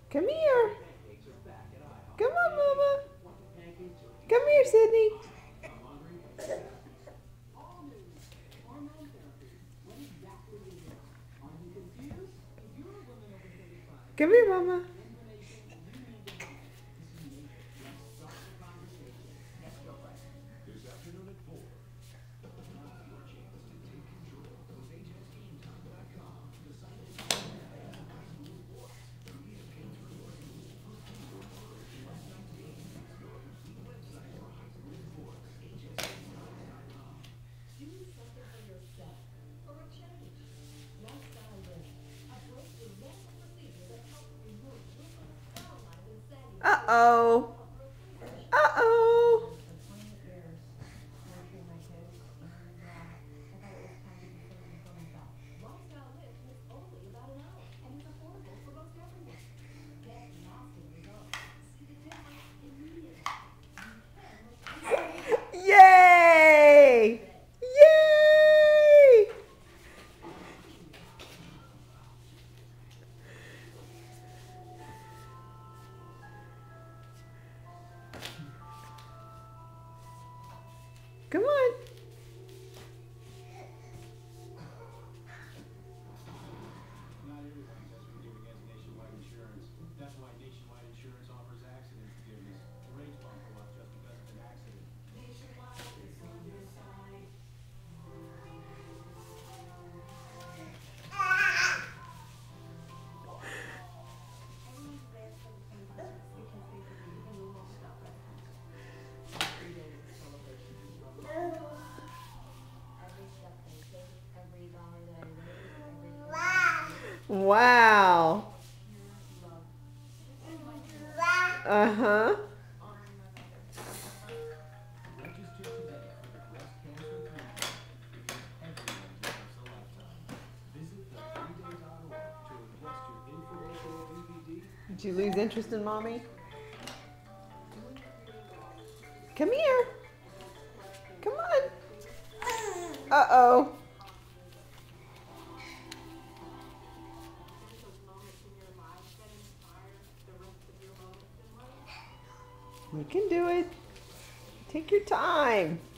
Come here. Come on, Mama. Come here, Sydney. Come here, Mama. Uh-oh. Uh-oh. Yay! Yay! Come on. Not everybody has forgiving as nationwide insurance. That's why nationwide insurance offers accident forgiveness. The rates bump go up just because of an accident. Nationwide is on your side. Wow. Uh-huh. Register today for the breast cancer clinic. Everyone deserves a lifetime. Visit the3day.org to request your informational DVD. Did you lose interest in Mommy? Come here. Come on. Uh-oh. You can do it. Take your time.